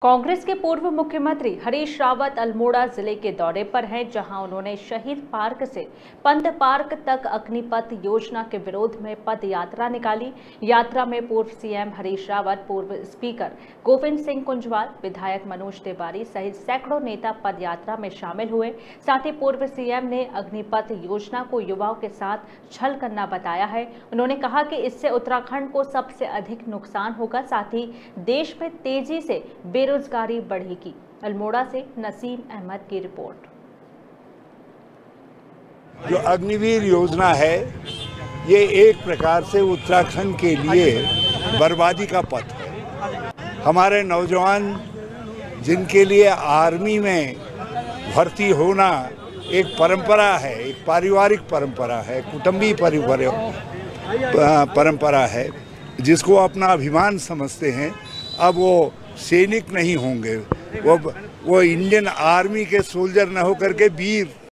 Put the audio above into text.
कांग्रेस के पूर्व मुख्यमंत्री हरीश रावत अल्मोड़ा जिले के दौरे पर हैं, जहां उन्होंने शहीद पार्क से पंत पार्क तक अग्निपथ योजना के विरोध में पद यात्रा निकाली। यात्रा में पूर्व सीएम हरीश रावत, पूर्व स्पीकर गोविंद सिंह कुंजवाल, विधायक मनोज तिवारी सहित सैकड़ों नेता पद यात्रा में शामिल हुए। साथ ही पूर्व सीएम ने अग्निपथ योजना को युवाओं के साथ छल करना बताया है। उन्होंने कहा कि इससे उत्तराखंड को सबसे अधिक नुकसान होगा, साथ ही देश में तेजी से बेरोजगारी बढ़ेगी। अल्मोड़ा से नसीम अहमद की रिपोर्ट। जो अग्निवीर योजना है, ये एक प्रकार से उत्तराखंड के लिए बर्बादी का पथ है। हमारे नौजवान जिनके लिए आर्मी में भर्ती होना एक परंपरा है, एक पारिवारिक परंपरा है, कुटुंबी परंपरा है, जिसको अपना अभिमान समझते हैं, अब वो सैनिक नहीं होंगे, वो इंडियन आर्मी के सोल्जर न होकर के वीर